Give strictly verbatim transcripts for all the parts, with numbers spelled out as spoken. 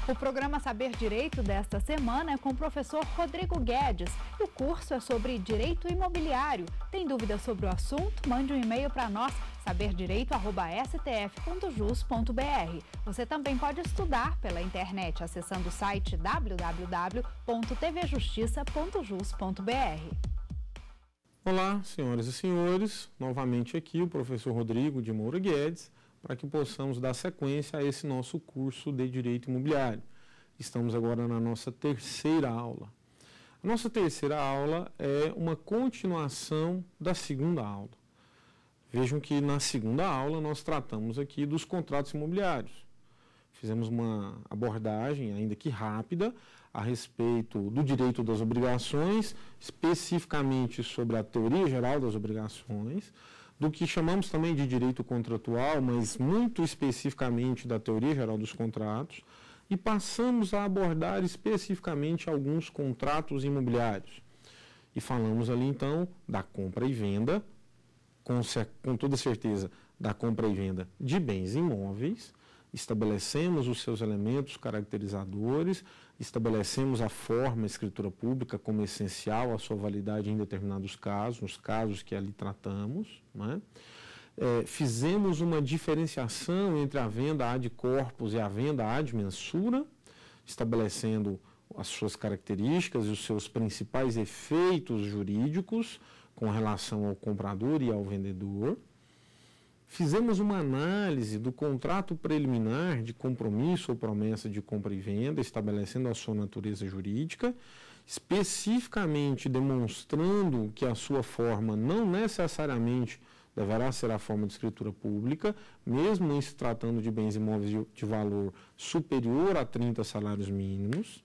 O programa Saber Direito desta semana é com o professor Rodrigo Guedes. O curso é sobre direito imobiliário. Tem dúvidas sobre o assunto? Mande um e-mail para nós, saber direito arroba s t f ponto jus ponto b r. Você também pode estudar pela internet acessando o site w w w ponto t v justiça ponto jus ponto b r. Olá, senhoras e senhores. Novamente aqui o professor Rodrigo de Moura Guedes, para que possamos dar sequência a esse nosso curso de Direito Imobiliário. Estamos agora na nossa terceira aula. A nossa terceira aula é uma continuação da segunda aula. Vejam que na segunda aula nós tratamos aqui dos contratos imobiliários. Fizemos uma abordagem, ainda que rápida, a respeito do direito das obrigações, especificamente sobre a teoria geral das obrigações, do que chamamos também de direito contratual, mas muito especificamente da teoria geral dos contratos, e passamos a abordar especificamente alguns contratos imobiliários. E falamos ali então da compra e venda, com, com toda certeza da compra e venda de bens imóveis, estabelecemos os seus elementos caracterizadores, estabelecemos a forma a escritura pública como essencial à sua validade em determinados casos, nos casos que ali tratamos, né? É, fizemos uma diferenciação entre a venda ad corpus e a venda ad mensura, estabelecendo as suas características e os seus principais efeitos jurídicos com relação ao comprador e ao vendedor. Fizemos uma análise do contrato preliminar de compromisso ou promessa de compra e venda, estabelecendo a sua natureza jurídica, especificamente demonstrando que a sua forma não necessariamente deverá ser a forma de escritura pública, mesmo em se tratando de bens imóveis de, de valor superior a trinta salários mínimos.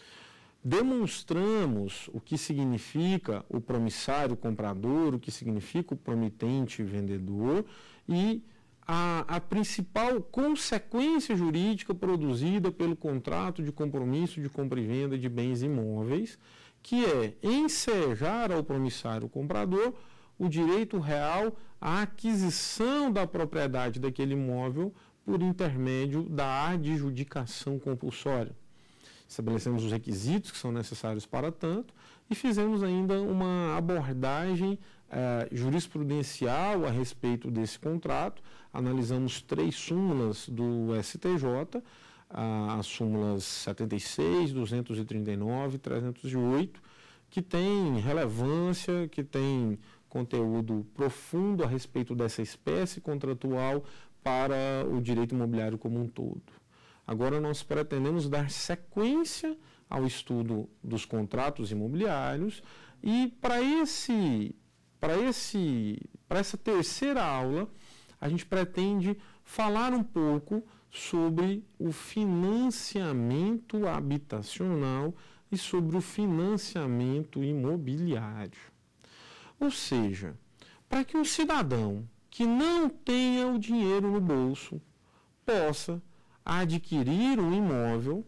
Demonstramos o que significa o promissário comprador, o que significa o promitente vendedor e a, a principal consequência jurídica produzida pelo contrato de compromisso de compra e venda de bens imóveis, que é ensejar ao promissário comprador o direito real à aquisição da propriedade daquele imóvel por intermédio da adjudicação compulsória. Estabelecemos os requisitos que são necessários para tanto e fizemos ainda uma abordagem eh, jurisprudencial a respeito desse contrato. Analisamos três súmulas do S T J, as súmulas setenta e seis, duzentos e trinta e nove e trezentos e oito, que têm relevância, que têm conteúdo profundo a respeito dessa espécie contratual para o direito imobiliário como um todo. Agora nós pretendemos dar sequência ao estudo dos contratos imobiliários e para esse, para esse, para essa terceira aula a gente pretende falar um pouco sobre o financiamento habitacional e sobre o financiamento imobiliário. Ou seja, para que um cidadão que não tenha o dinheiro no bolso possa adquirir um imóvel,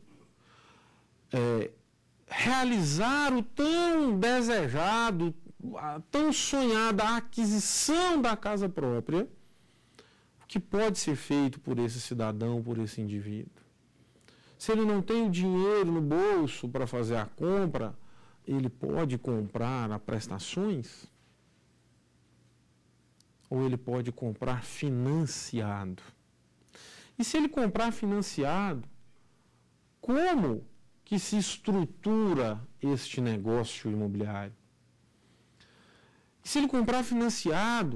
é, realizar o tão desejado, a tão sonhada aquisição da casa própria, o que pode ser feito por esse cidadão, por esse indivíduo. Se ele não tem o dinheiro no bolso para fazer a compra, ele pode comprar a prestações? Ou ele pode comprar financiado? E se ele comprar financiado, como que se estrutura este negócio imobiliário? E se ele comprar financiado,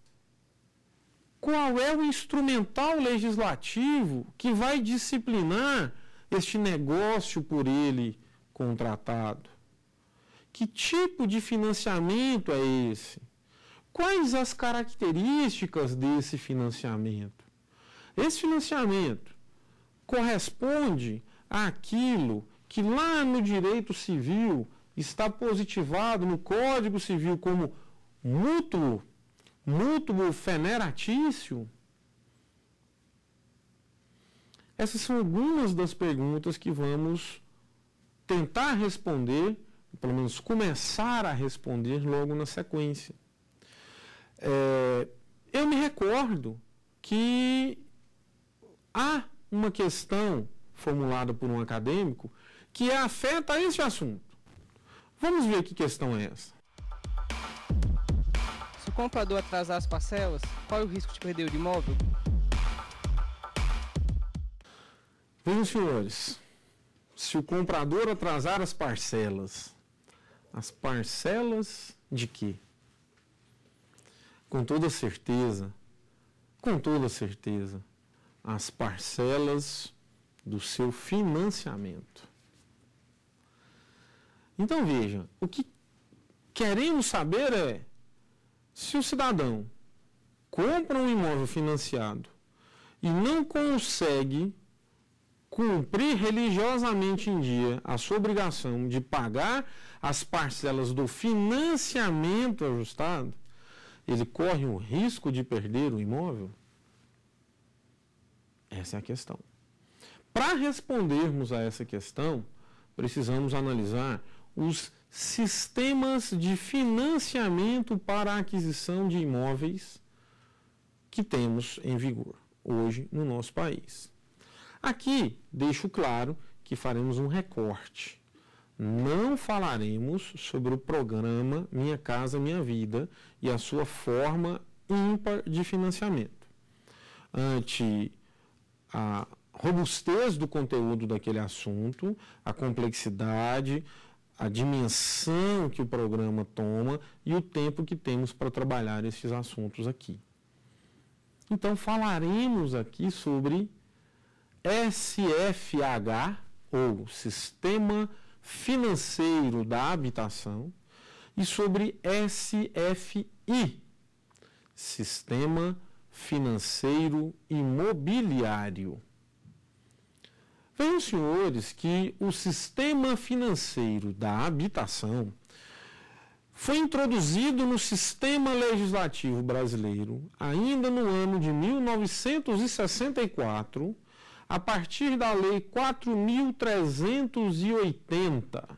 qual é o instrumental legislativo que vai disciplinar este negócio por ele contratado? Que tipo de financiamento é esse? Quais as características desse financiamento? Esse financiamento corresponde àquilo que lá no direito civil está positivado no Código Civil como mútuo, mútuo feneratício? Essas são algumas das perguntas que vamos tentar responder, pelo menos começar a responder logo na sequência. É, eu me recordo que há uma questão formulada por um acadêmico que afeta esse assunto. Vamos ver que questão é essa. Se o comprador atrasar as parcelas, qual é o risco de perder o imóvel? Vejam, senhores, se o comprador atrasar as parcelas, as parcelas de quê? Com toda certeza, com toda certeza, as parcelas do seu financiamento. Então veja, o que queremos saber é se o cidadão compra um imóvel financiado e não consegue cumprir religiosamente em dia a sua obrigação de pagar as parcelas do financiamento ajustado, ele corre o risco de perder o imóvel? Essa é a questão. Para respondermos a essa questão, precisamos analisar os sistemas de financiamento para a aquisição de imóveis que temos em vigor hoje no nosso país. Aqui deixo claro que faremos um recorte. Não falaremos sobre o programa Minha Casa Minha Vida e a sua forma ímpar de financiamento. Ante a robustez do conteúdo daquele assunto, a complexidade, a dimensão que o programa toma e o tempo que temos para trabalhar esses assuntos aqui. Então, falaremos aqui sobre S F H, ou Sistema Financeiro da Habitação, e sobre S F I, Sistema Financeiro Imobiliário. Vejam, senhores, que o Sistema Financeiro da Habitação foi introduzido no sistema legislativo brasileiro ainda no ano de mil novecentos e sessenta e quatro, a partir da Lei quatro mil trezentos e oitenta.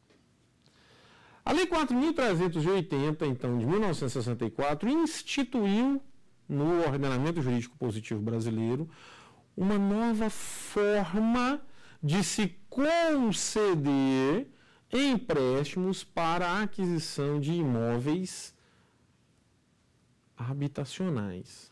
A Lei quatro mil trezentos e oitenta, então, de mil novecentos e sessenta e quatro, instituiu no ordenamento jurídico positivo brasileiro uma nova forma de se conceder empréstimos para a aquisição de imóveis habitacionais.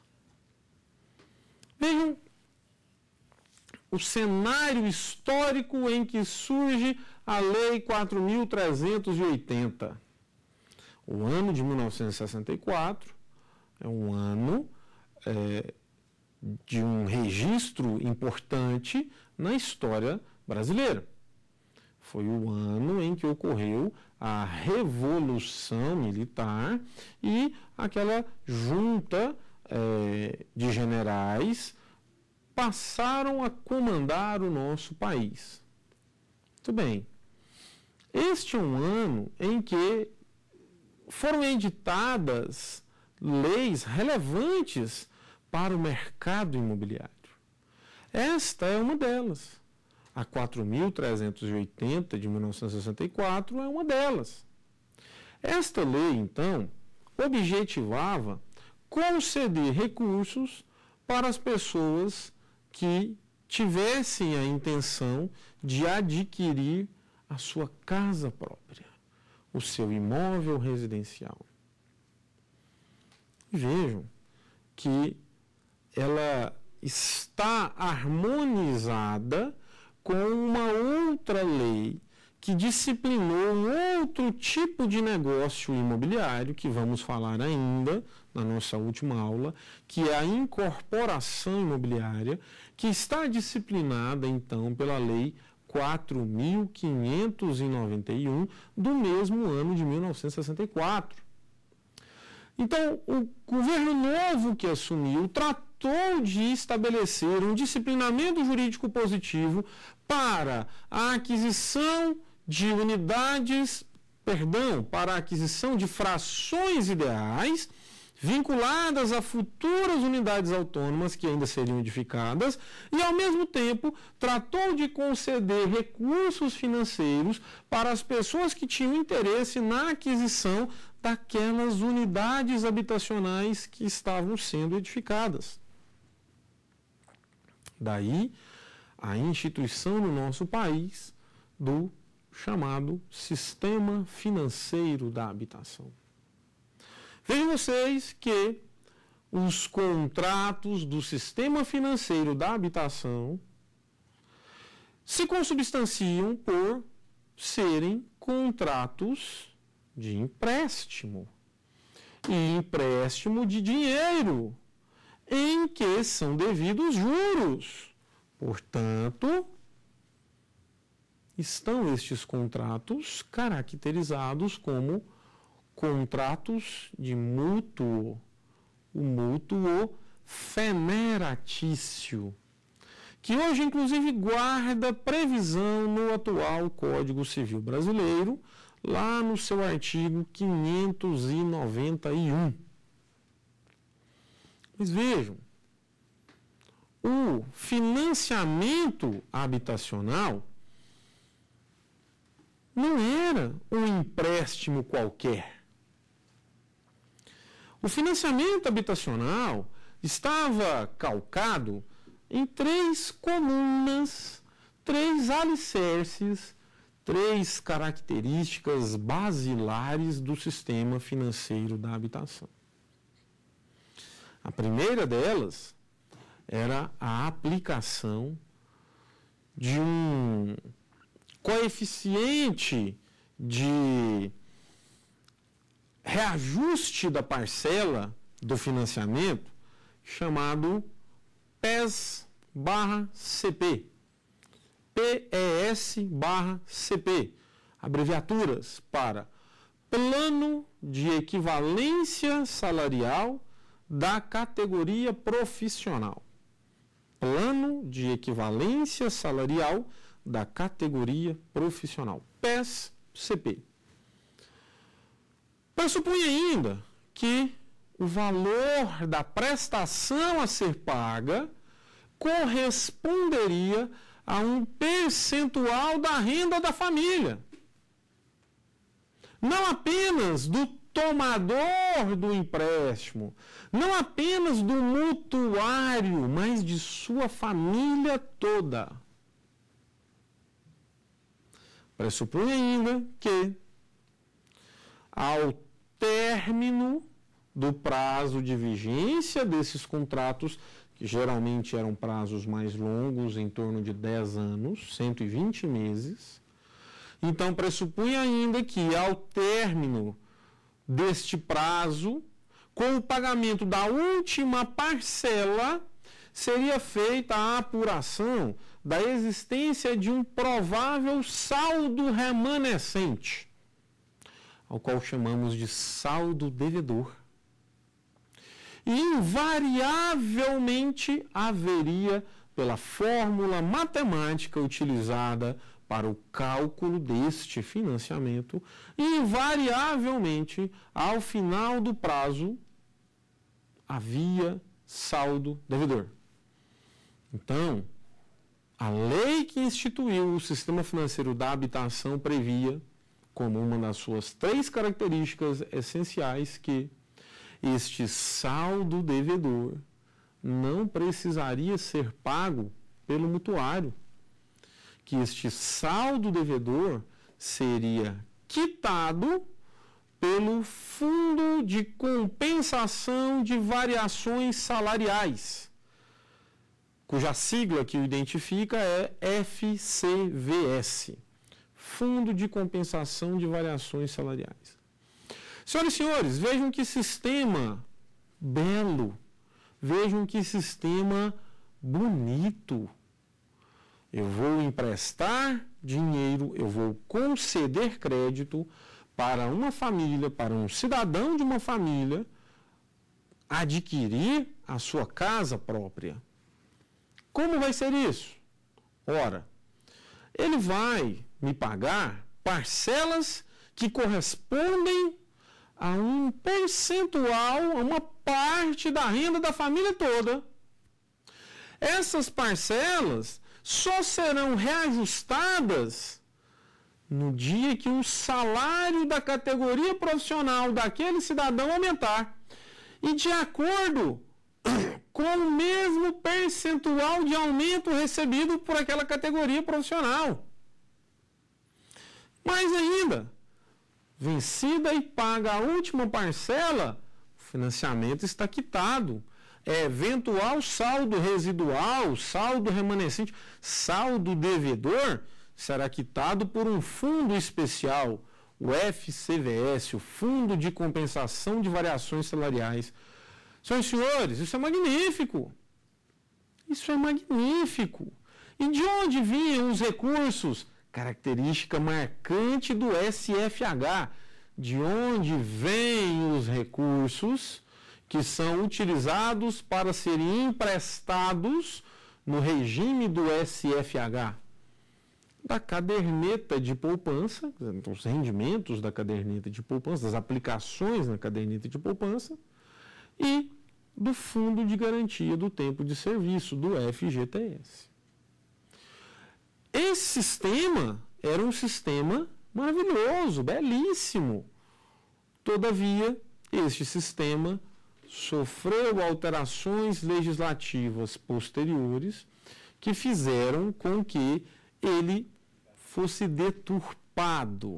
Vejam o cenário histórico em que surge a Lei quatro mil trezentos e oitenta. O ano de mil novecentos e sessenta e quatro é um ano é, de um registro importante na história brasileira. Foi o ano em que ocorreu a Revolução Militar e aquela junta é, de generais passaram a comandar o nosso país. Muito bem. Este é um ano em que foram editadas leis relevantes para o mercado imobiliário. Esta é uma delas. A quatro mil trezentos e oitenta de mil novecentos e sessenta e quatro é uma delas. Esta lei, então, objetivava conceder recursos para as pessoas que tivessem a intenção de adquirir a sua casa própria, o seu imóvel residencial. Vejam que ela está harmonizada com uma outra lei que disciplinou um outro tipo de negócio imobiliário, que vamos falar ainda na nossa última aula, que é a incorporação imobiliária, que está disciplinada, então, pela Lei quatro mil quinhentos e noventa e um, do mesmo ano de mil novecentos e sessenta e quatro. Então, o governo novo que assumiu tratou de estabelecer um disciplinamento jurídico positivo para a aquisição de unidades, perdão, para a aquisição de frações ideais vinculadas a futuras unidades autônomas que ainda seriam edificadas e, ao mesmo tempo, tratou de conceder recursos financeiros para as pessoas que tinham interesse na aquisição daquelas unidades habitacionais que estavam sendo edificadas. Daí a instituição no nosso país do chamado Sistema Financeiro da Habitação. Vejam vocês que os contratos do Sistema Financeiro da Habitação se consubstanciam por serem contratos de empréstimo. E empréstimo de dinheiro, em que são devidos juros. Portanto, estão estes contratos caracterizados como contratos de mútuo, o mútuo feneratício, que hoje, inclusive, guarda previsão no atual Código Civil Brasileiro, lá no seu artigo quinhentos e noventa e um. Mas vejam, o financiamento habitacional não era um empréstimo qualquer. O financiamento habitacional estava calcado em três colunas, três alicerces, três características basilares do sistema financeiro da habitação. A primeira delas era a aplicação de um coeficiente de reajuste da parcela do financiamento chamado P E S barra C P. P E S barra C P. Abreviaturas para Plano de Equivalência Salarial da Categoria Profissional. Plano de Equivalência Salarial da Categoria Profissional. P E S C P. Pressupõe ainda que o valor da prestação a ser paga corresponderia a um percentual da renda da família. Não apenas do tomador do empréstimo, não apenas do mutuário, mas de sua família toda. Pressupõe ainda que, ao término do prazo de vigência desses contratos, que geralmente eram prazos mais longos, em torno de dez anos, cento e vinte meses, então pressupõe ainda que, ao término deste prazo, com o pagamento da última parcela, seria feita a apuração da existência de um provável saldo remanescente, ao qual chamamos de saldo devedor. E invariavelmente haveria, pela fórmula matemática utilizada para o cálculo deste financiamento, invariavelmente, ao final do prazo, havia saldo devedor. Então, a lei que instituiu o Sistema Financeiro da Habitação previa, como uma das suas três características essenciais, que este saldo devedor não precisaria ser pago pelo mutuário, que este saldo devedor seria quitado pelo Fundo de Compensação de Variações Salariais, cuja sigla que o identifica é F C V S, Fundo de Compensação de Variações Salariais. Senhoras e senhores, vejam que sistema belo, vejam que sistema bonito. Eu vou emprestar dinheiro, eu vou conceder crédito para uma família, para um cidadão de uma família, adquirir a sua casa própria. Como vai ser isso? Ora, ele vai me pagar parcelas que correspondem a um percentual, a uma parte da renda da família toda. Essas parcelas só serão reajustadas no dia que o salário da categoria profissional daquele cidadão aumentar. E de acordo com o mesmo percentual de aumento recebido por aquela categoria profissional. Mais ainda, vencida e paga a última parcela, o financiamento está quitado. É eventual saldo residual, saldo remanescente, saldo devedor, será quitado por um fundo especial, o F C V S, o Fundo de Compensação de Variações Salariais. Senhoras e senhores, isso é magnífico. Isso é magnífico. E de onde vinham os recursos? Característica marcante do S F H. De onde vêm os recursos que são utilizados para serem emprestados no regime do S F H? Da caderneta de poupança, os rendimentos da caderneta de poupança, das aplicações na caderneta de poupança, e do Fundo de Garantia do Tempo de Serviço, do F G T S. Esse sistema era um sistema maravilhoso, belíssimo. Todavia, este sistema sofreu alterações legislativas posteriores que fizeram com que ele fosse deturpado.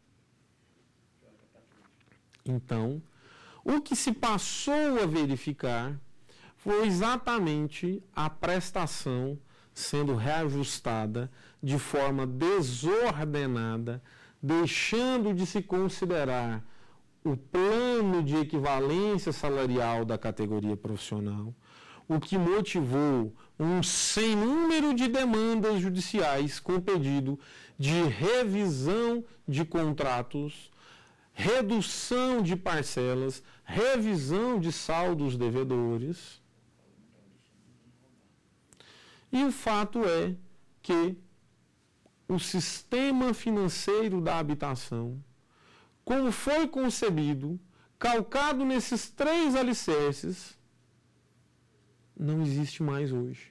Então, o que se passou a verificar foi exatamente a prestação sendo reajustada de forma desordenada, deixando de se considerar o plano de equivalência salarial da categoria profissional, o que motivou um sem número de demandas judiciais com pedido de revisão de contratos, redução de parcelas, revisão de saldos devedores. E o fato é que o sistema financeiro da habitação, como foi concebido, calcado nesses três alicerces, não existe mais hoje.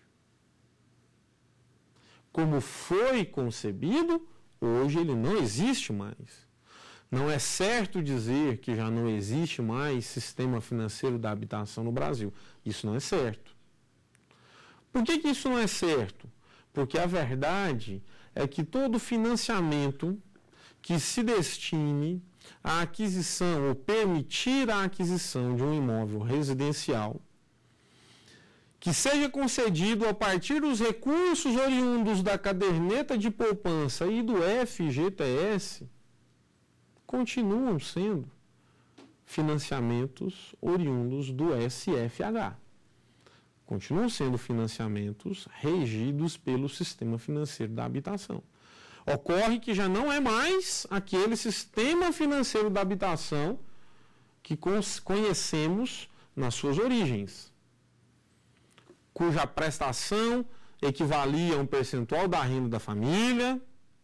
Como foi concebido, hoje ele não existe mais. Não é certo dizer que já não existe mais sistema financeiro da habitação no Brasil. Isso não é certo. Por que que isso não é certo? Porque a verdade é que todo financiamento que se destine à aquisição ou permitir a aquisição de um imóvel residencial, que seja concedido a partir dos recursos oriundos da caderneta de poupança e do F G T S, continuam sendo financiamentos oriundos do S F H. Continuam sendo financiamentos regidos pelo sistema financeiro da habitação. Ocorre que já não é mais aquele sistema financeiro da habitação que conhecemos nas suas origens, cuja prestação equivalia a um percentual da renda da família,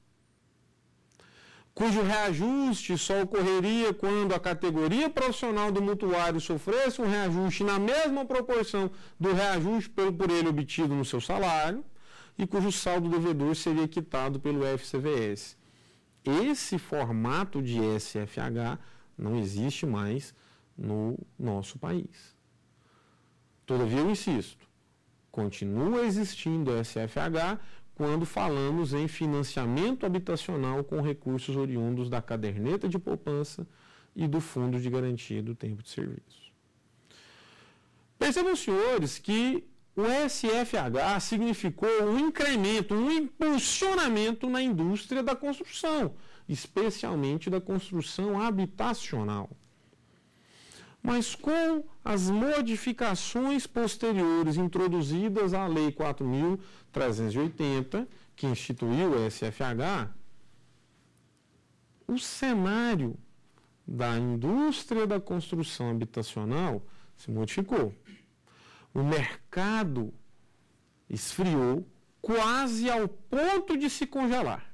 cujo reajuste só ocorreria quando a categoria profissional do mutuário sofresse um reajuste na mesma proporção do reajuste por ele obtido no seu salário, e cujo saldo devedor seria quitado pelo F C V S. Esse formato de S F H não existe mais no nosso país. Todavia, eu insisto, continua existindo S F H quando falamos em financiamento habitacional com recursos oriundos da caderneta de poupança e do Fundo de Garantia do Tempo de Serviço. Percebam, senhores, que o S F H significou um incremento, um impulsionamento na indústria da construção, especialmente da construção habitacional. Mas com as modificações posteriores introduzidas à Lei quatro mil trezentos e oitenta, que instituiu o S F H, o cenário da indústria da construção habitacional se modificou. O mercado esfriou quase ao ponto de se congelar.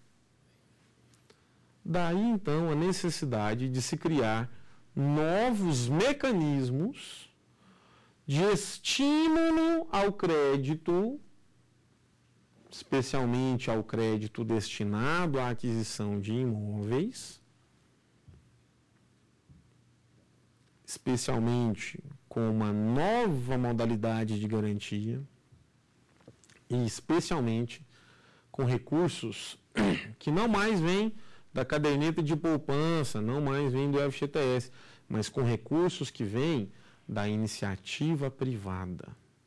Daí, então, a necessidade de se criar novos mecanismos de estímulo ao crédito, especialmente ao crédito destinado à aquisição de imóveis, especialmente com uma nova modalidade de garantia e especialmente com recursos que não mais vêm da caderneta de poupança, não mais vêm do F G T S, mas com recursos que vêm da iniciativa privada.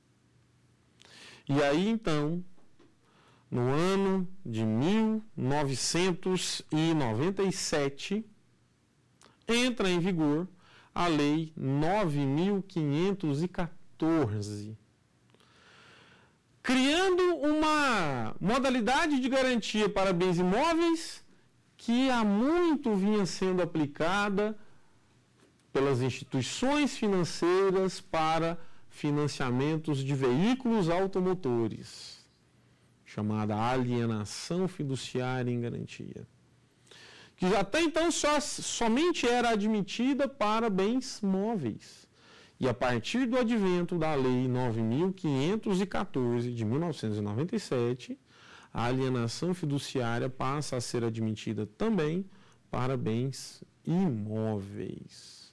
E aí, então, no ano de mil novecentos e noventa e sete, entra em vigor a Lei nove mil quinhentos e quatorze, criando uma modalidade de garantia para bens imóveis que há muito vinha sendo aplicada pelas instituições financeiras para financiamentos de veículos automotores, chamada alienação fiduciária em garantia, que até então só, somente era admitida para bens móveis. E a partir do advento da Lei nove mil quinhentos e quatorze de mil novecentos e noventa e sete, a alienação fiduciária passa a ser admitida também para bens imóveis.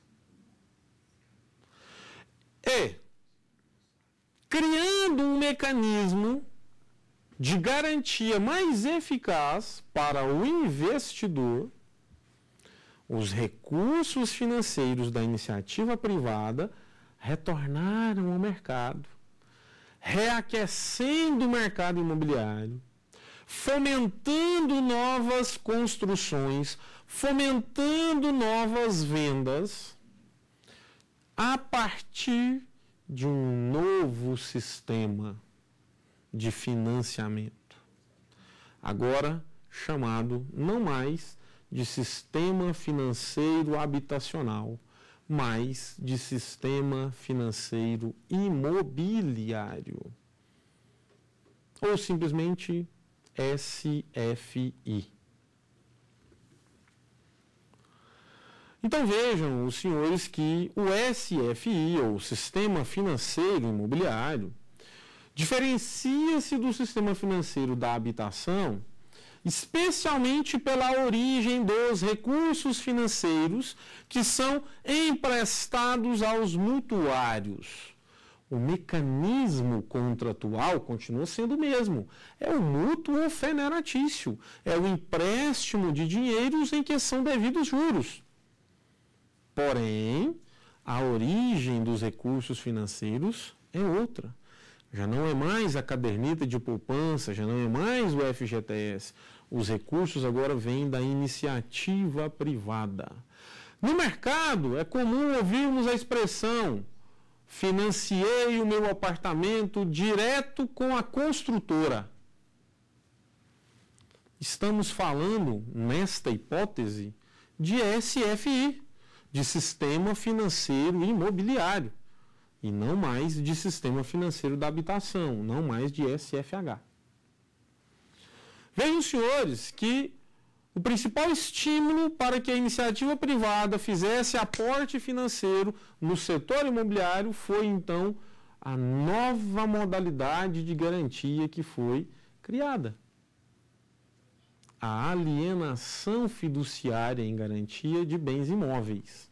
E, criando um mecanismo de garantia mais eficaz para o investidor, os recursos financeiros da iniciativa privada retornaram ao mercado, reaquecendo o mercado imobiliário, fomentando novas construções, fomentando novas vendas, a partir de um novo sistema de financiamento, agora chamado não mais de sistema financeiro habitacional, mas de sistema financeiro imobiliário, ou simplesmente S F I. Então vejam, os senhores, que o S F I, ou Sistema Financeiro Imobiliário, diferencia-se do sistema financeiro da habitação, especialmente pela origem dos recursos financeiros que são emprestados aos mutuários. O mecanismo contratual continua sendo o mesmo. É o mútuo feneratício, é o empréstimo de dinheiros em que são devidos juros. Porém, a origem dos recursos financeiros é outra. Já não é mais a caderneta de poupança, já não é mais o F G T S. Os recursos agora vêm da iniciativa privada. No mercado, é comum ouvirmos a expressão: financiei o meu apartamento direto com a construtora. Estamos falando, nesta hipótese, de S F I, de Sistema Financeiro Imobiliário, e não mais de Sistema Financeiro da Habitação, não mais de S F H. Vejam, senhores, que o principal estímulo para que a iniciativa privada fizesse aporte financeiro no setor imobiliário foi, então, a nova modalidade de garantia que foi criada: a alienação fiduciária em garantia de bens imóveis.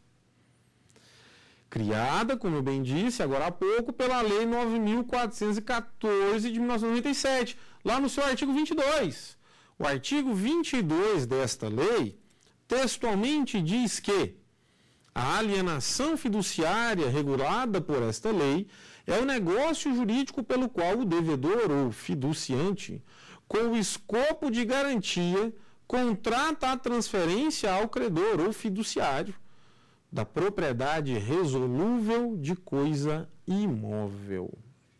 Criada, como eu bem disse agora há pouco, pela Lei nove mil quatrocentos e quatorze de mil novecentos e noventa e sete, lá no seu artigo vinte e dois. O artigo vinte e dois desta lei textualmente diz que a alienação fiduciária regulada por esta lei é o negócio jurídico pelo qual o devedor ou fiduciante, com o escopo de garantia, contrata a transferência ao credor ou fiduciário da propriedade resolúvel de coisa imóvel.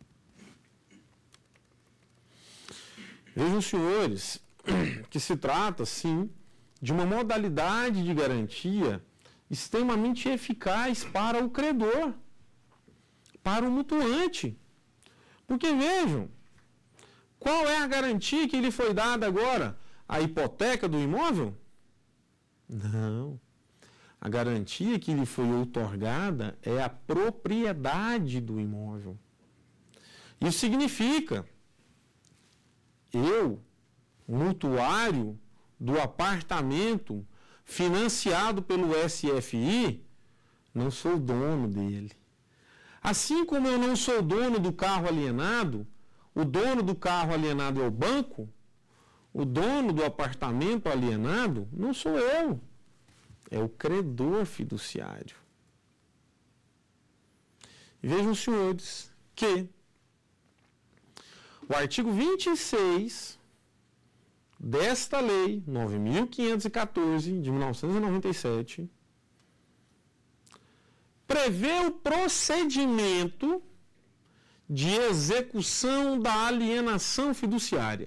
Vejam, senhores, que se trata, sim, de uma modalidade de garantia extremamente eficaz para o credor, para o mutuante. Porque, vejam, qual é a garantia que lhe foi dada agora? A hipoteca do imóvel? Não. A garantia que lhe foi outorgada é a propriedade do imóvel. Isso significa, eu, mutuário do apartamento financiado pelo S F I, não sou dono dele. Assim como eu não sou dono do carro alienado, o dono do carro alienado é o banco, o dono do apartamento alienado não sou eu, é o credor fiduciário. E vejam, senhores, que o artigo vinte e seis desta lei nove mil quinhentos e quatorze de mil novecentos e noventa e sete prevê o procedimento de execução da alienação fiduciária.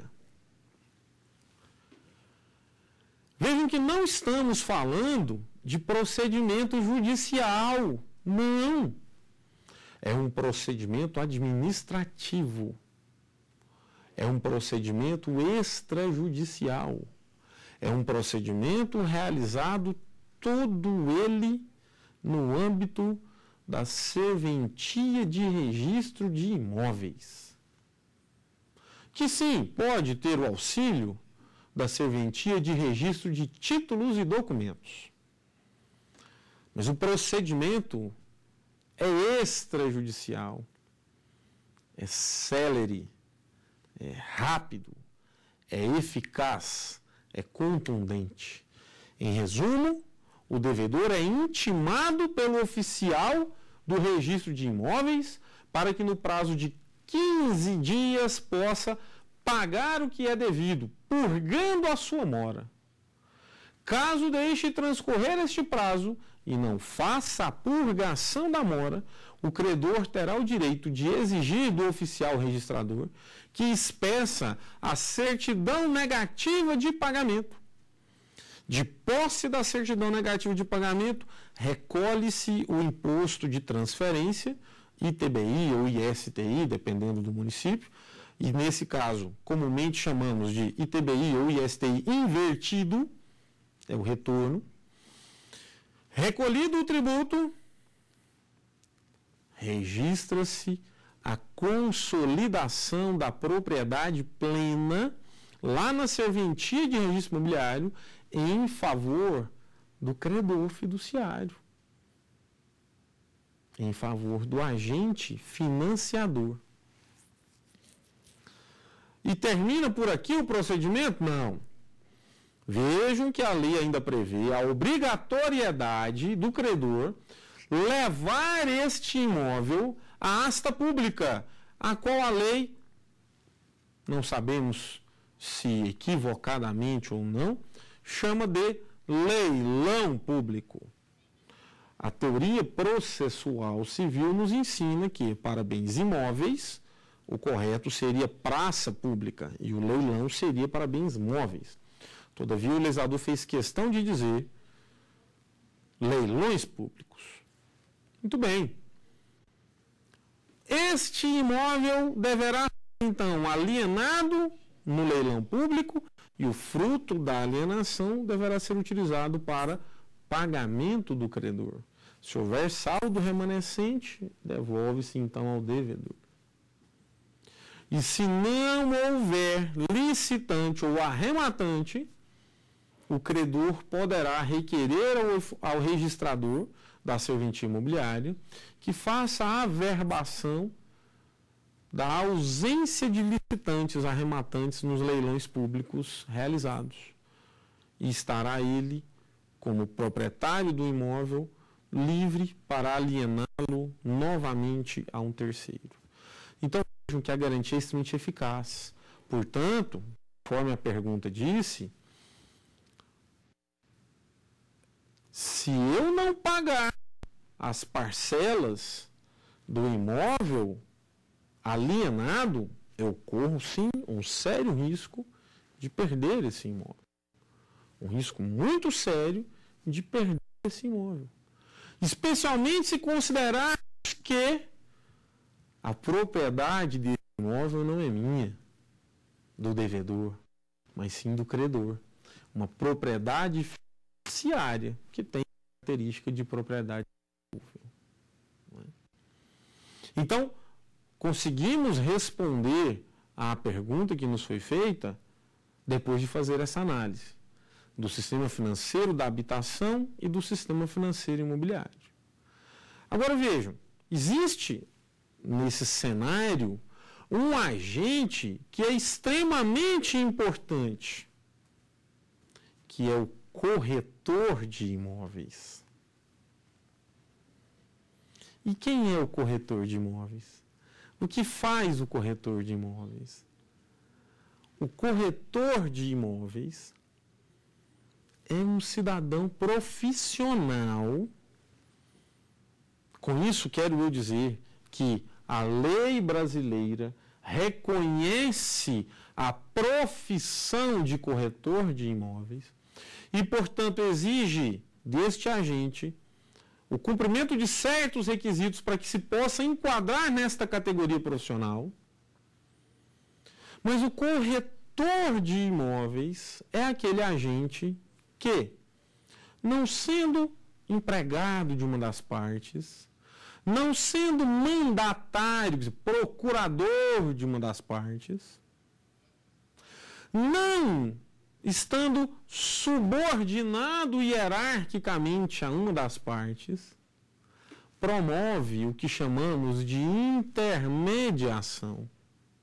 Vejam que não estamos falando de procedimento judicial, não. É um procedimento administrativo. É um procedimento extrajudicial. É um procedimento realizado todo ele no âmbito da serventia de registro de imóveis. Que sim, pode ter o auxílio da serventia de registro de títulos e documentos. Mas o procedimento é extrajudicial, é célere, é rápido, é eficaz, é contundente. Em resumo, o devedor é intimado pelo oficial do registro de imóveis para que no prazo de quinze dias possa pagar o que é devido, purgando a sua mora. Caso deixe transcorrer este prazo e não faça a purgação da mora, o credor terá o direito de exigir do oficial registrador que expeça a certidão negativa de pagamento. De posse da certidão negativa de pagamento, recolhe-se o imposto de transferência, I T B I ou I S T I, dependendo do município, e nesse caso, comumente chamamos de I T B I ou I S T I invertido, é o retorno. Recolhido o tributo, registra-se a consolidação da propriedade plena lá na serventia de registro imobiliário em favor do credor fiduciário, em favor do agente financiador. E termina por aqui o procedimento? Não. Vejam que a lei ainda prevê a obrigatoriedade do credor levar este imóvel à asta pública, a qual a lei, não sabemos se equivocadamente ou não, chama de leilão público. A teoria processual civil nos ensina que, para bens imóveis, o correto seria praça pública e o leilão seria para bens móveis. Todavia, o legislador fez questão de dizer leilões públicos. Muito bem. Este imóvel deverá ser, então, alienado no leilão público e o fruto da alienação deverá ser utilizado para pagamento do credor. Se houver saldo remanescente, devolve-se então ao devedor. E se não houver licitante ou arrematante, o credor poderá requerer ao, ao registrador da serventia imobiliária que faça a averbação da ausência de licitantes arrematantes nos leilões públicos realizados. E estará ele, como proprietário do imóvel, livre para aliená-lo novamente a um terceiro. Então, vejam que a garantia é extremamente eficaz. Portanto, conforme a pergunta disse, se eu não pagar as parcelas do imóvel alienado, eu corro sim um sério risco de perder esse imóvel. Um risco muito sério de perder esse imóvel. Especialmente se considerar que a propriedade desse imóvel não é minha, do devedor, mas sim do credor. Uma propriedade fiduciária que tem característica de propriedade imóvel. Então, conseguimos responder à pergunta que nos foi feita depois de fazer essa análise do sistema financeiro da habitação e do sistema financeiro imobiliário. Agora vejam, existe nesse cenário um agente que é extremamente importante, que é o corretor de imóveis. E quem é o corretor de imóveis? O que faz o corretor de imóveis? O corretor de imóveis é um cidadão profissional. Com isso, quero eu dizer que a lei brasileira reconhece a profissão de corretor de imóveis e, portanto, exige deste agente o cumprimento de certos requisitos para que se possa enquadrar nesta categoria profissional. Mas o corretor de imóveis é aquele agente que, não sendo empregado de uma das partes, não sendo mandatário, procurador de uma das partes, não estando subordinado hierarquicamente a uma das partes, promove o que chamamos de intermediação.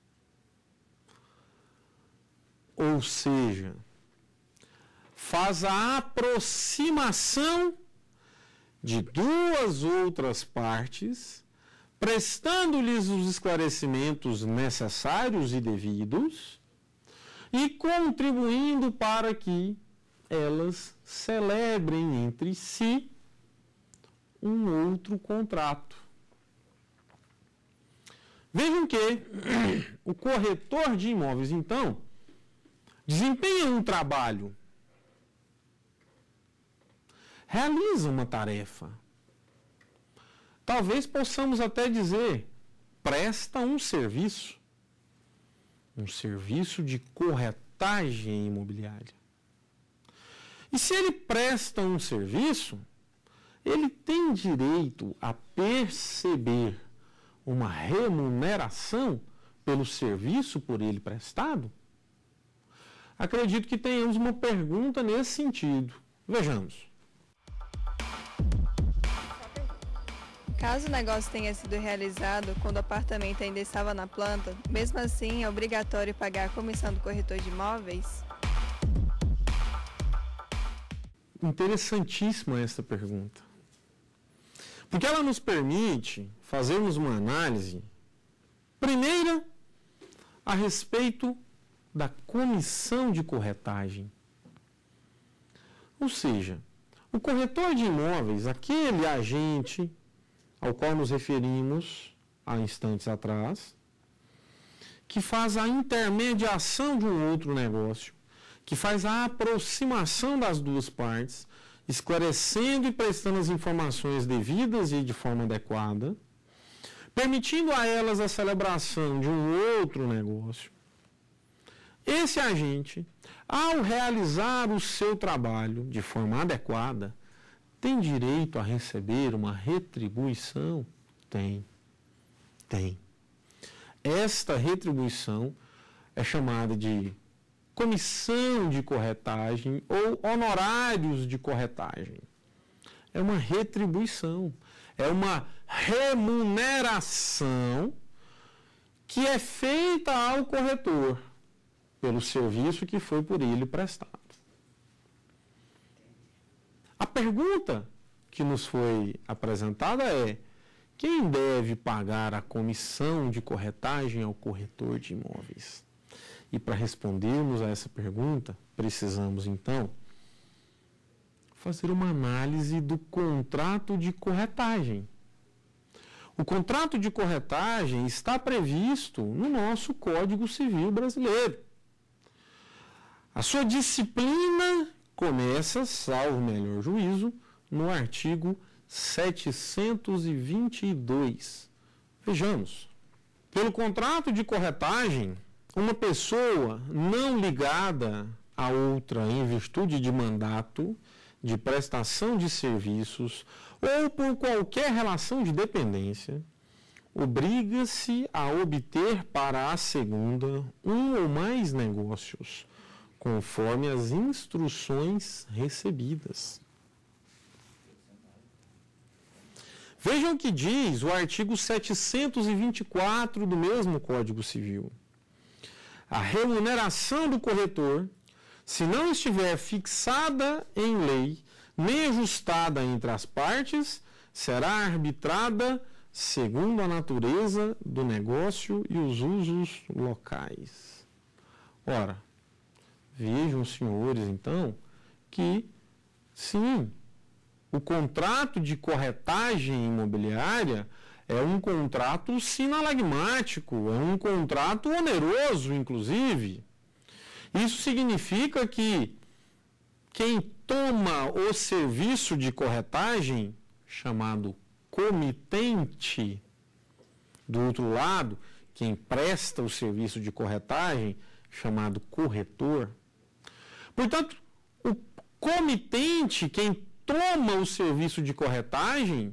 Ou seja, faz a aproximação de duas outras partes, prestando-lhes os esclarecimentos necessários e devidos e contribuindo para que elas celebrem entre si um outro contrato. Vejam que o corretor de imóveis, então, desempenha um trabalho, realiza uma tarefa. Talvez possamos até dizer, presta um serviço. Um serviço de corretagem imobiliária. E se ele presta um serviço, ele tem direito a perceber uma remuneração pelo serviço por ele prestado? Acredito que tenhamos uma pergunta nesse sentido. Vejamos. Caso o negócio tenha sido realizado quando o apartamento ainda estava na planta, mesmo assim é obrigatório pagar a comissão do corretor de imóveis? Interessantíssima essa pergunta. Porque ela nos permite fazermos uma análise, primeira, a respeito da comissão de corretagem. Ou seja, o corretor de imóveis, aquele agente ao qual nos referimos há instantes atrás, que faz a intermediação de um outro negócio, que faz a aproximação das duas partes, esclarecendo e prestando as informações devidas e de forma adequada, permitindo a elas a celebração de um outro negócio. Esse agente, ao realizar o seu trabalho de forma adequada, tem direito a receber uma retribuição? Tem. Tem. Esta retribuição é chamada de comissão de corretagem ou honorários de corretagem. É uma retribuição, é uma remuneração que é feita ao corretor pelo serviço que foi por ele prestado. A pergunta que nos foi apresentada é: quem deve pagar a comissão de corretagem ao corretor de imóveis? E para respondermos a essa pergunta, precisamos então fazer uma análise do contrato de corretagem. O contrato de corretagem está previsto no nosso Código Civil brasileiro. A sua disciplina começa, salvo melhor juízo, no artigo setecentos e vinte e dois. Vejamos. Pelo contrato de corretagem, uma pessoa não ligada a outra em virtude de mandato, de prestação de serviços ou por qualquer relação de dependência, obriga-se a obter para a segunda um ou mais negócios, conforme as instruções recebidas. Vejam o que diz o artigo setecentos e vinte e quatro do mesmo Código Civil. A remuneração do corretor, se não estiver fixada em lei, nem ajustada entre as partes, será arbitrada segundo a natureza do negócio e os usos locais. Ora, vejam, senhores, então, que, sim, o contrato de corretagem imobiliária é um contrato sinalagmático, é um contrato oneroso, inclusive. Isso significa que quem toma o serviço de corretagem, chamado comitente, do outro lado, quem presta o serviço de corretagem, chamado corretor. Portanto, o comitente, quem toma o serviço de corretagem,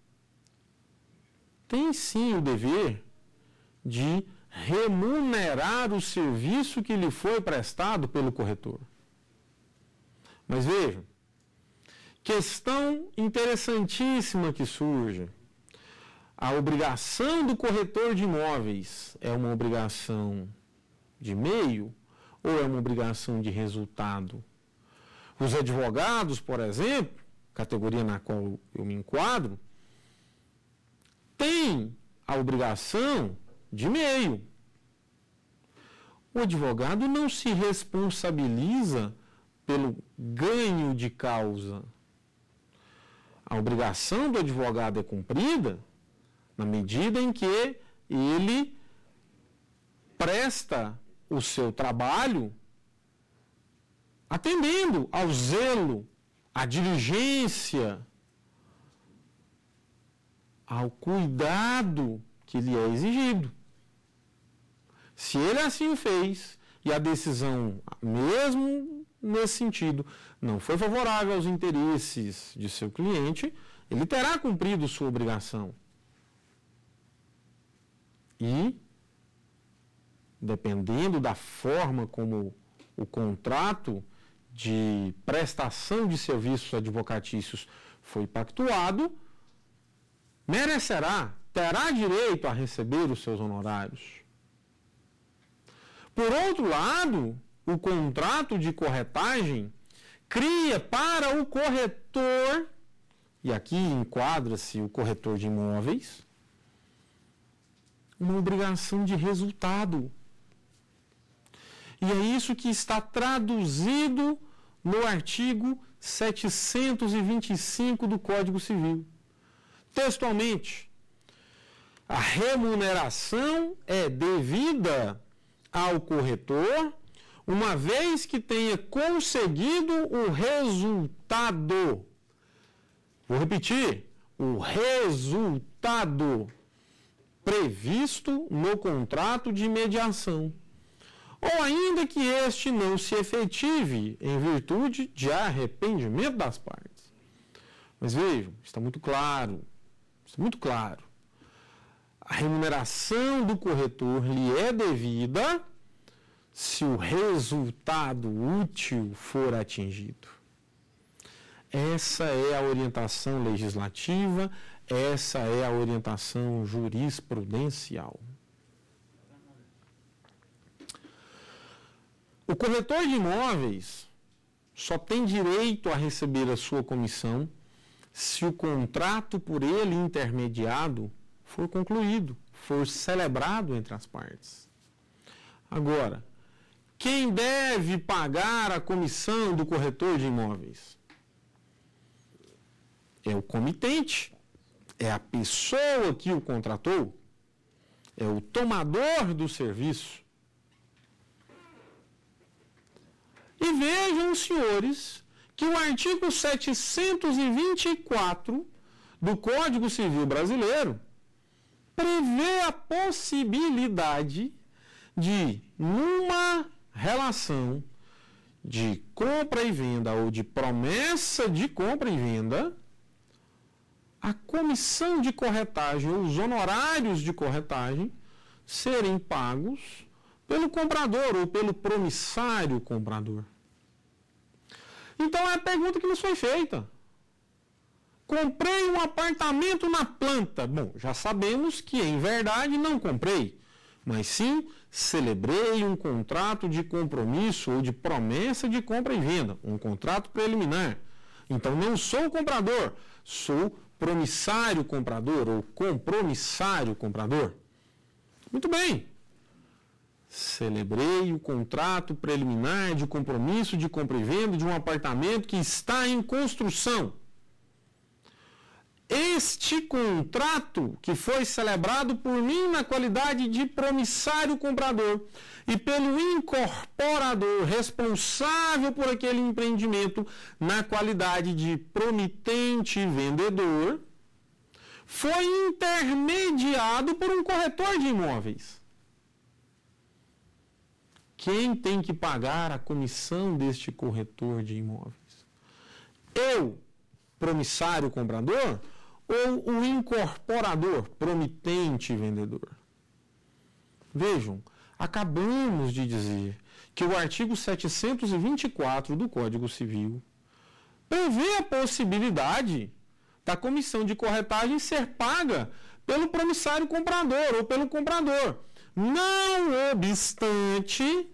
tem sim o dever de remunerar o serviço que lhe foi prestado pelo corretor. Mas vejam, questão interessantíssima que surge. A obrigação do corretor de imóveis é uma obrigação de meio ou é uma obrigação de resultado? Os advogados, por exemplo, categoria na qual eu me enquadro, têm a obrigação de meio. O advogado não se responsabiliza pelo ganho de causa. A obrigação do advogado é cumprida na medida em que ele presta o seu trabalho atendendo ao zelo, à diligência, ao cuidado que lhe é exigido. Se ele assim o fez e a decisão, mesmo nesse sentido, não foi favorável aos interesses de seu cliente, ele terá cumprido sua obrigação. E, dependendo da forma como o contrato de prestação de serviços advocatícios foi pactuado, merecerá, terá direito a receber os seus honorários. Por outro lado, o contrato de corretagem cria para o corretor, e aqui enquadra-se o corretor de imóveis, uma obrigação de resultado. E é isso que está traduzido no artigo setecentos e vinte e cinco do Código Civil. Textualmente, a remuneração é devida ao corretor, uma vez que tenha conseguido o resultado. Vou repetir, o resultado previsto no contrato de mediação, ou ainda que este não se efetive em virtude de arrependimento das partes. Mas vejam, está muito claro, está muito claro. A remuneração do corretor lhe é devida se o resultado útil for atingido. Essa é a orientação legislativa, essa é a orientação jurisprudencial. O corretor de imóveis só tem direito a receber a sua comissão se o contrato por ele intermediado for concluído, for celebrado entre as partes. Agora, quem deve pagar a comissão do corretor de imóveis? É o comitente, é a pessoa que o contratou, é o tomador do serviço. E vejam, senhores, que o artigo setecentos e vinte e quatro do Código Civil Brasileiro prevê a possibilidade de, numa relação de compra e venda ou de promessa de compra e venda, a comissão de corretagem ou os honorários de corretagem serem pagos pelo comprador ou pelo promissário comprador. Então é a pergunta que nos foi feita. comprei um apartamento na planta. Bom, já sabemos que em verdade não comprei, mas sim celebrei um contrato de compromisso ou de promessa de compra e venda, um contrato preliminar. Então não sou comprador, sou promissário comprador ou compromissário comprador. Muito bem. Celebrei o contrato preliminar de compromisso de compra e venda de um apartamento que está em construção. Este contrato, que foi celebrado por mim na qualidade de promissário comprador e pelo incorporador responsável por aquele empreendimento na qualidade de promitente vendedor, foi intermediado por um corretor de imóveis. Quem tem que pagar a comissão deste corretor de imóveis? Eu, promissário comprador, ou o incorporador, promitente vendedor? Vejam, acabamos de dizer que o artigo setecentos e vinte e quatro do Código Civil prevê a possibilidade da comissão de corretagem ser paga pelo promissário comprador ou pelo comprador, não obstante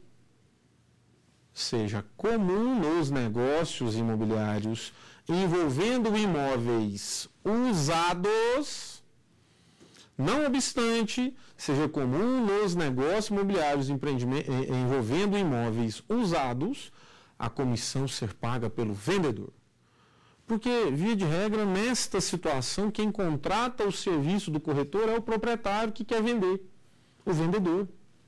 seja comum nos negócios imobiliários envolvendo imóveis usados, não obstante seja comum nos negócios imobiliários envolvendo imóveis usados, a comissão ser paga pelo vendedor. Porque, via de regra, nesta situação, quem contrata o serviço do corretor é o proprietário que quer vender, o vendedor.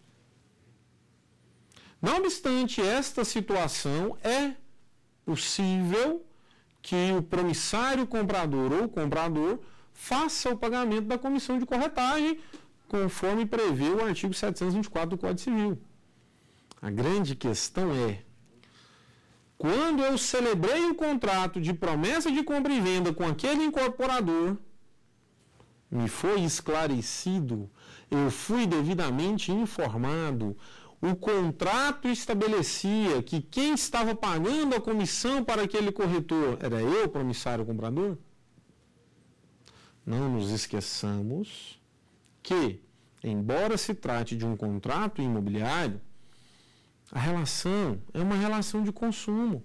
Não obstante esta situação, é possível que o promissário comprador ou comprador faça o pagamento da comissão de corretagem, conforme prevê o artigo setecentos e vinte e quatro do Código Civil. A grande questão é, quando eu celebrei um contrato de promessa de compra e venda com aquele incorporador, me foi esclarecido, eu fui devidamente informado, o contrato estabelecia que quem estava pagando a comissão para aquele corretor era eu, promissário comprador? Não nos esqueçamos que, embora se trate de um contrato imobiliário, a relação é uma relação de consumo.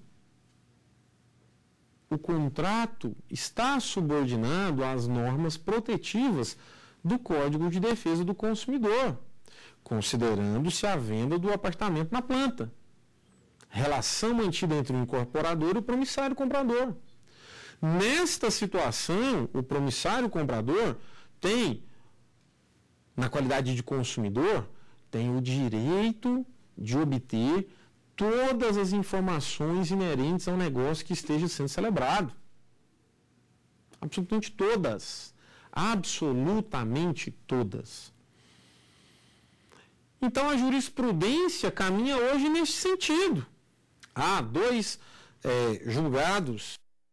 O contrato está subordinado às normas protetivas do Código de Defesa do Consumidor, considerando-se a venda do apartamento na planta. Relação mantida entre o incorporador e o promissário comprador. Nesta situação, o promissário comprador tem, na qualidade de consumidor, tem o direito de obter todas as informações inerentes ao negócio que esteja sendo celebrado. Absolutamente todas. Absolutamente todas. Então, a jurisprudência caminha hoje nesse sentido. Há dois é, julgados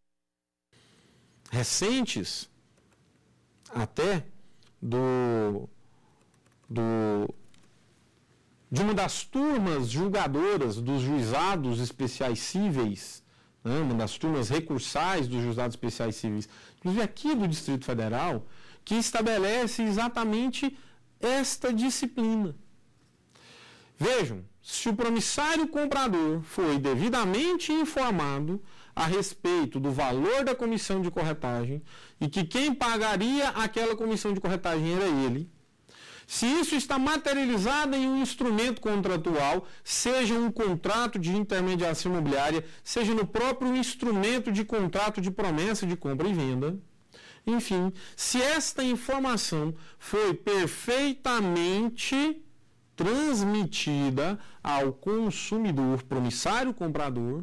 recentes, até, do, do, de uma das turmas julgadoras dos juizados especiais cíveis, né, uma das turmas recursais dos juizados especiais cíveis, inclusive aqui do Distrito Federal, que estabelece exatamente esta disciplina. Vejam, se o promissário comprador foi devidamente informado a respeito do valor da comissão de corretagem e que quem pagaria aquela comissão de corretagem era ele, se isso está materializado em um instrumento contratual, seja um contrato de intermediação imobiliária, seja no próprio instrumento de contrato de promessa de compra e venda, enfim, se esta informação foi perfeitamente transmitida ao consumidor, promissário comprador,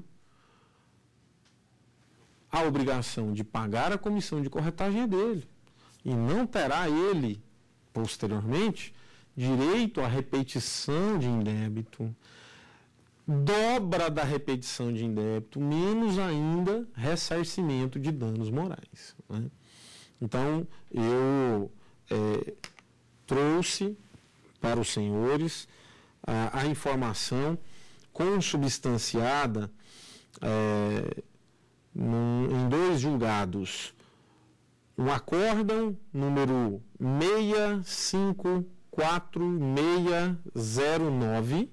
a obrigação de pagar a comissão de corretagem é dele. E não terá ele, posteriormente, direito à repetição de indébito, dobra da repetição de indébito, menos ainda ressarcimento de danos morais, né? Então, eu é, trouxe para os senhores a, a informação consubstanciada é, num, em dois julgados um acórdão número seis cinco quatro seis zero nove,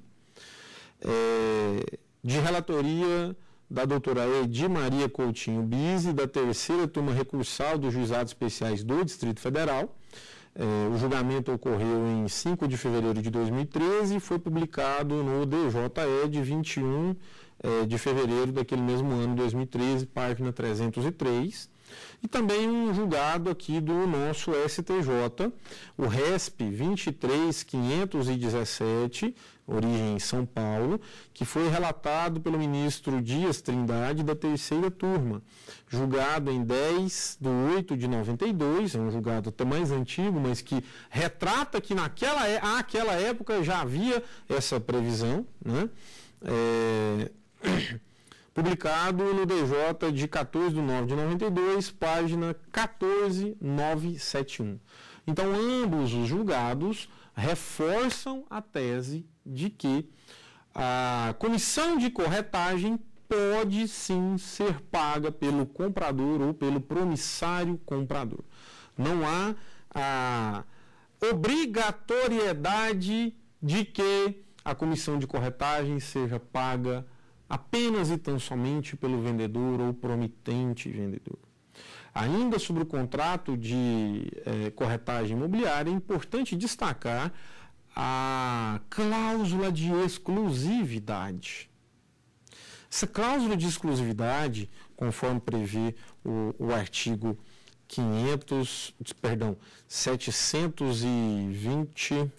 é, de relatoria da doutora Edi Maria Coutinho Bise, da terceira turma recursal dos Juizados Especiais do Distrito Federal. É, o julgamento ocorreu em cinco de fevereiro de dois mil e treze e foi publicado no D J E de vinte e um é, de fevereiro daquele mesmo ano, dois mil e treze, página trezentos e três. E também um julgado aqui do nosso S T J, o R E S P vinte e três quinhentos e dezessete, origem em São Paulo, que foi relatado pelo ministro Dias Trindade da terceira turma, julgado em dez de oito de noventa e dois, é um julgado até mais antigo, mas que retrata que naquela aquela época já havia essa previsão, né? É... publicado no D J de quatorze de nove de noventa e dois, página quatorze mil novecentos e setenta e um. Então, ambos os julgados reforçam a tese de que a comissão de corretagem pode sim ser paga pelo comprador ou pelo promissário comprador. Não há a obrigatoriedade de que a comissão de corretagem seja paga apenas e tão somente pelo vendedor ou promitente vendedor. Ainda sobre o contrato de eh, corretagem imobiliária, é importante destacar a cláusula de exclusividade. Essa cláusula de exclusividade, conforme prevê o, o artigo quinhentos, perdão, setecentos e vinte...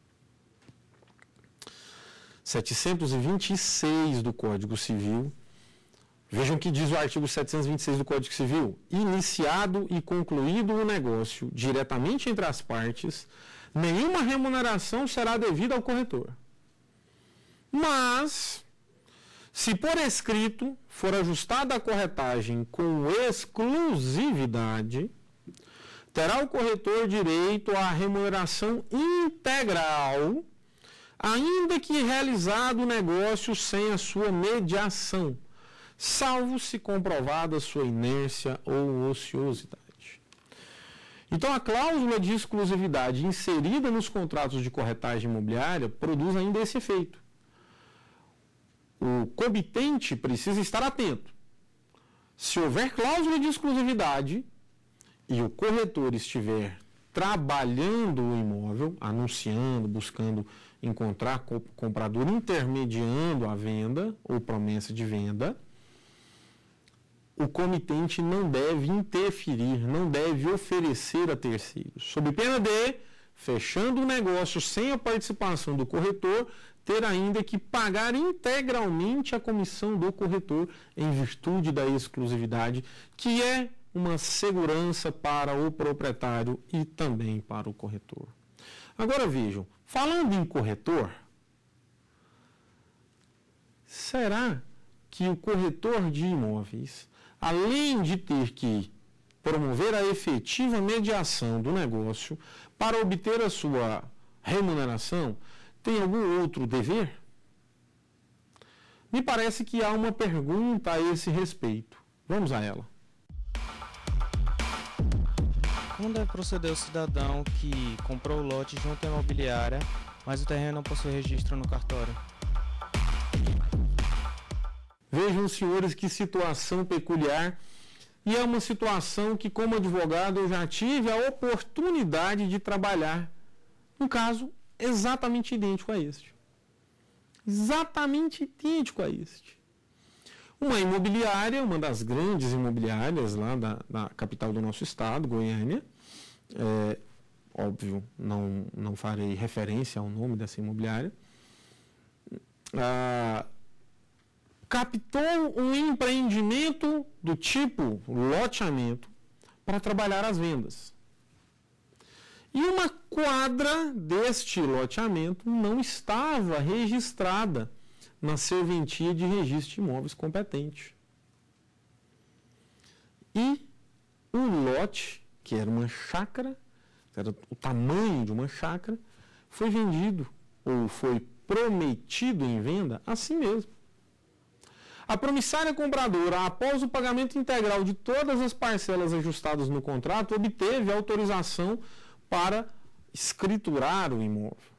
setecentos e vinte e seis do Código Civil. Vejam o que diz o artigo setecentos e vinte e seis do Código Civil. Iniciado e concluído o negócio diretamente entre as partes, nenhuma remuneração será devida ao corretor. Mas, se por escrito for ajustada a corretagem com exclusividade, terá o corretor direito à remuneração integral, ainda que realizado o negócio sem a sua mediação, salvo se comprovada sua inércia ou ociosidade. Então, a cláusula de exclusividade inserida nos contratos de corretagem imobiliária produz ainda esse efeito. O comitente precisa estar atento. Se houver cláusula de exclusividade e o corretor estiver trabalhando o imóvel, anunciando, buscando encontrar comprador, intermediando a venda ou promessa de venda, o comitente não deve interferir, não deve oferecer a terceiros, sob pena de, fechando o negócio sem a participação do corretor, ter ainda que pagar integralmente a comissão do corretor em virtude da exclusividade, que é uma segurança para o proprietário e também para o corretor. Agora vejam, falando em corretor, será que o corretor de imóveis, além de ter que promover a efetiva mediação do negócio para obter a sua remuneração, tem algum outro dever? Me parece que há uma pergunta a esse respeito. Vamos a ela. Como deve proceder o cidadão que comprou o lote junto à imobiliária, mas o terreno não possui registro no cartório? Vejam, senhores, que situação peculiar. E é uma situação que, como advogado, eu já tive a oportunidade de trabalhar. Um caso exatamente idêntico a este. Exatamente idêntico a este. Uma imobiliária, uma das grandes imobiliárias lá da, da capital do nosso estado, Goiânia, é, óbvio, não, não farei referência ao nome dessa imobiliária, ah, captou um empreendimento do tipo loteamento para trabalhar as vendas. E uma quadra deste loteamento não estava registrada na serventia de registro de imóveis competente. E o lote, que era uma chácara, era o tamanho de uma chácara, foi vendido ou foi prometido em venda assim mesmo. A promissária compradora, após o pagamento integral de todas as parcelas ajustadas no contrato, obteve autorização para escriturar o imóvel.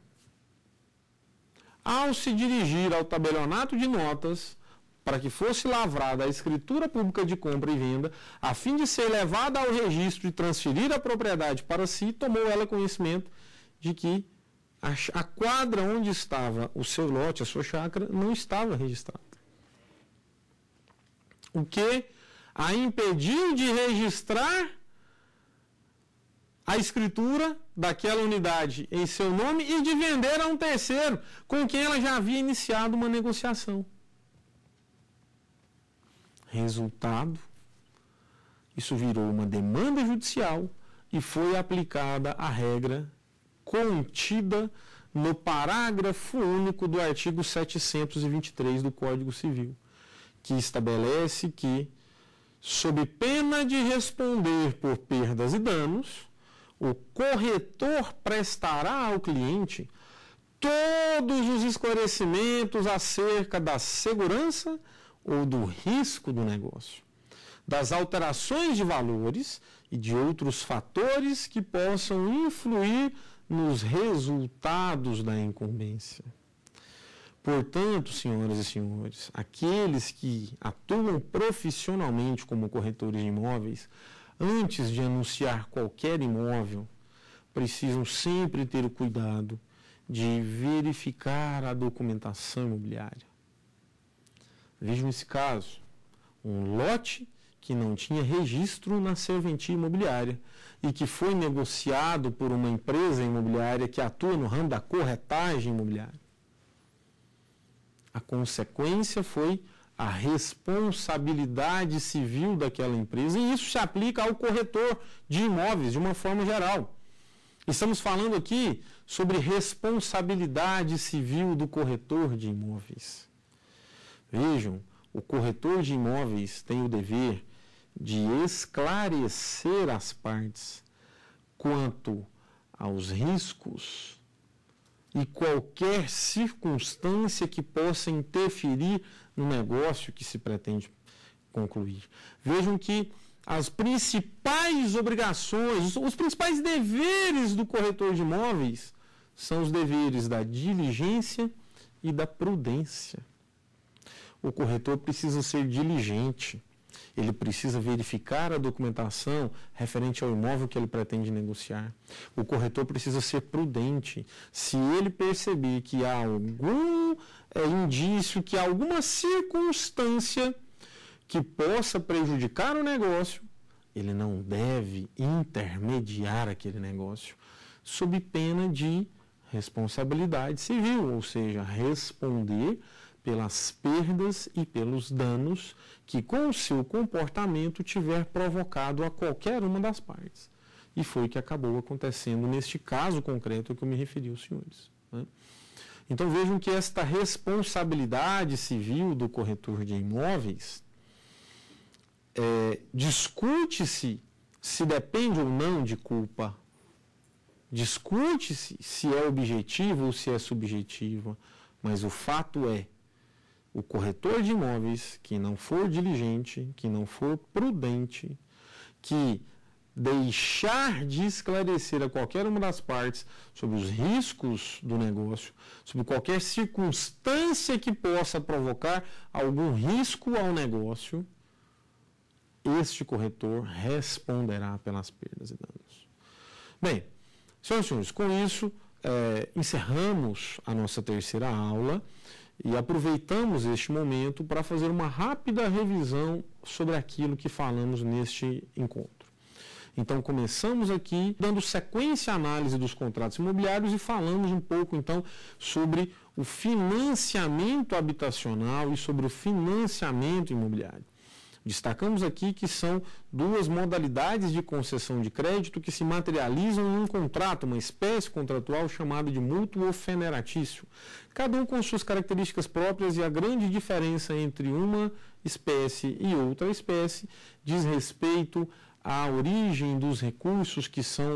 Ao se dirigir ao tabelionato de notas, para que fosse lavrada a escritura pública de compra e venda, a fim de ser levada ao registro e transferir a propriedade para si, tomou ela conhecimento de que a, a quadra onde estava o seu lote, a sua chácara, não estava registrada. O que a impediu de registrar a escritura daquela unidade em seu nome e de vender a um terceiro com quem ela já havia iniciado uma negociação. Resultado, isso virou uma demanda judicial e foi aplicada a regra contida no parágrafo único do artigo setecentos e vinte e três do Código Civil, que estabelece que, sob pena de responder por perdas e danos, o corretor prestará ao cliente todos os esclarecimentos acerca da segurança ou do risco do negócio, das alterações de valores e de outros fatores que possam influir nos resultados da incumbência. Portanto, senhoras e senhores, aqueles que atuam profissionalmente como corretores de imóveis, antes de anunciar qualquer imóvel, precisam sempre ter o cuidado de verificar a documentação imobiliária. Vejam esse caso, um lote que não tinha registro na serventia imobiliária e que foi negociado por uma empresa imobiliária que atua no ramo da corretagem imobiliária. A consequência foi a responsabilidade civil daquela empresa, e isso se aplica ao corretor de imóveis de uma forma geral. Estamos falando aqui sobre responsabilidade civil do corretor de imóveis. Vejam, o corretor de imóveis tem o dever de esclarecer as partes quanto aos riscos e qualquer circunstância que possa interferir no negócio que se pretende concluir. Vejam que as principais obrigações, os principais deveres do corretor de imóveis são os deveres da diligência e da prudência. O corretor precisa ser diligente, ele precisa verificar a documentação referente ao imóvel que ele pretende negociar. O corretor precisa ser prudente. Se ele perceber que há algum é, indício, que há alguma circunstância que possa prejudicar o negócio, ele não deve intermediar aquele negócio, sob pena de responsabilidade civil, ou seja, responder pelas perdas e pelos danos que com o seu comportamento tiver provocado a qualquer uma das partes. E foi o que acabou acontecendo neste caso concreto a que eu me referi aos senhores, né? Então vejam que esta responsabilidade civil do corretor de imóveis é, discute-se se depende ou não de culpa, discute-se se é objetivo ou se é subjetivo, mas o fato é, o corretor de imóveis que não for diligente, que não for prudente, que deixar de esclarecer a qualquer uma das partes sobre os riscos do negócio, sobre qualquer circunstância que possa provocar algum risco ao negócio, este corretor responderá pelas perdas e danos. Bem, senhoras e senhores, com isso é, encerramos a nossa terceira aula e aproveitamos este momento para fazer uma rápida revisão sobre aquilo que falamos neste encontro. Então, começamos aqui dando sequência à análise dos contratos imobiliários e falamos um pouco, então, sobre o financiamento habitacional e sobre o financiamento imobiliário. Destacamos aqui que são duas modalidades de concessão de crédito que se materializam em um contrato, uma espécie contratual chamada de mútuo feneratício, cada um com suas características próprias, e a grande diferença entre uma espécie e outra espécie diz respeito à origem dos recursos que são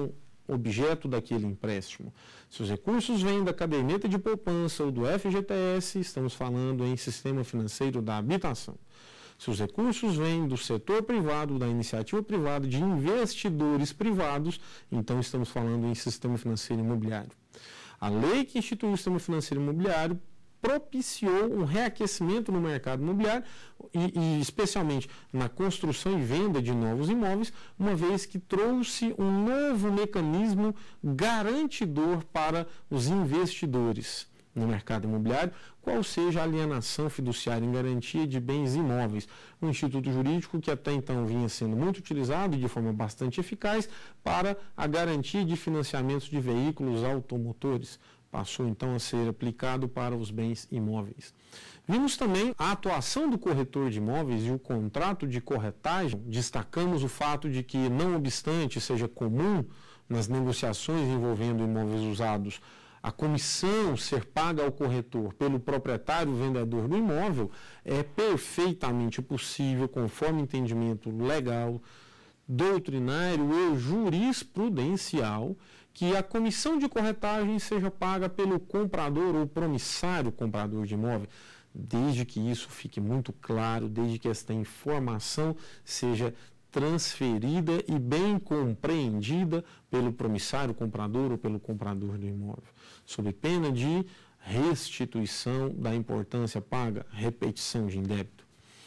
objeto daquele empréstimo. Se os recursos vêm da caderneta de poupança ou do F G T S, estamos falando em sistema financeiro da habitação. Se os recursos vêm do setor privado, da iniciativa privada, de investidores privados, então estamos falando em sistema financeiro imobiliário. A lei que instituiu o sistema financeiro imobiliário propiciou um reaquecimento no mercado imobiliário e, e especialmente na construção e venda de novos imóveis, uma vez que trouxe um novo mecanismo garantidor para os investidores no mercado imobiliário, qual seja a alienação fiduciária em garantia de bens imóveis, um instituto jurídico que até então vinha sendo muito utilizado de forma bastante eficaz para a garantia de financiamentos de veículos automotores. Passou então a ser aplicado para os bens imóveis. Vimos também a atuação do corretor de imóveis e o contrato de corretagem. Destacamos o fato de que, não obstante seja comum nas negociações envolvendo imóveis usados, a comissão ser paga ao corretor pelo proprietário vendedor do imóvel, é perfeitamente possível, conforme entendimento legal, doutrinário e jurisprudencial, que a comissão de corretagem seja paga pelo comprador ou promissário comprador de imóvel, desde que isso fique muito claro, desde que esta informação seja transferida e bem compreendida pelo promissário comprador ou pelo comprador do imóvel, sob pena de restituição da importância paga, repetição de indébito.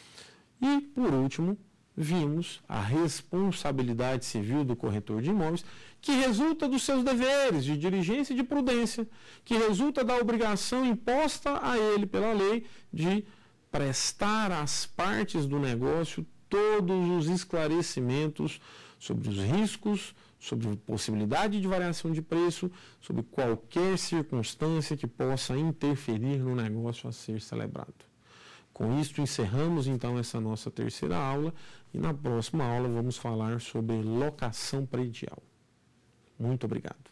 E, por último, vimos a responsabilidade civil do corretor de imóveis, que resulta dos seus deveres de diligência e de prudência, que resulta da obrigação imposta a ele pela lei de prestar às partes do negócio todos os esclarecimentos sobre os riscos, sobre a possibilidade de variação de preço, sobre qualquer circunstância que possa interferir no negócio a ser celebrado. Com isto, encerramos então essa nossa terceira aula e na próxima aula vamos falar sobre locação predial. Muito obrigado.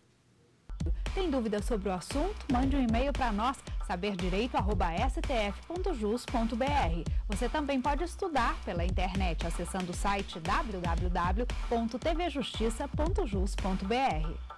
Tem dúvidas sobre o assunto? Mande um e-mail para nós, saber direito arroba s t f ponto jus ponto b r. Você também pode estudar pela internet acessando o site w w w ponto t v justiça ponto jus ponto b r.